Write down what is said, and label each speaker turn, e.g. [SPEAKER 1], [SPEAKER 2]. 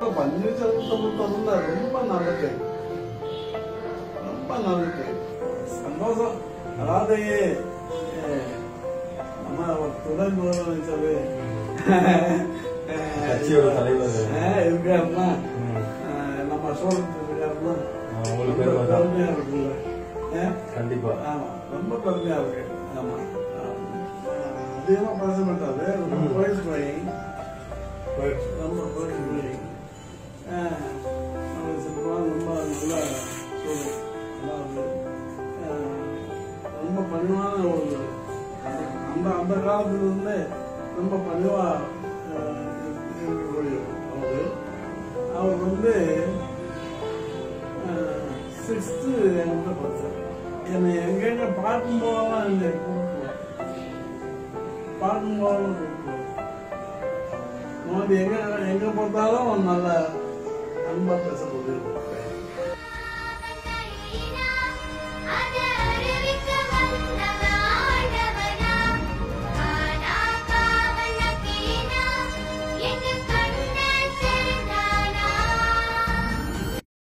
[SPEAKER 1] பன்னீர்செல்வத்தை ரொம்ப நல்லது, ரொம்ப நல்லது, சந்தோஷம். அதாவது நம்ம துணை முதலமைச்சர்
[SPEAKER 2] கட்சியோட தலைவர்
[SPEAKER 1] இருக்காருன்னா, நம்ம சோழத்துக்கு இருக்காருன்னா பெருமையா இருக்குல்ல.
[SPEAKER 2] கண்டிப்பா
[SPEAKER 1] ஆமா, ரொம்ப பெருமையா இருக்கு. ஆமா, அதிகமா பேச மாட்டாரு, ரொம்ப கோயில் கோயிங், ரொம்ப கோயில் கோயிங், ரொம்ப நல்லா சொல்லு, ரொம்ப பணிவான ஒரு அந்த அந்த காலத்துல இருந்து ரொம்ப பணிவா இருக்கக்கூடிய அவர் வந்து 6th என்கிட்ட படிச்சார். என்னை எங்கெங்க பார்க்கும்போதெல்லாம் என்னை கூப்பிடுவார், பார்க்கும்போதெல்லாம் கூப்பிடுவார். எங்க பார்த்தாலும் நல்ல அன்பா பேசக்கூடியது.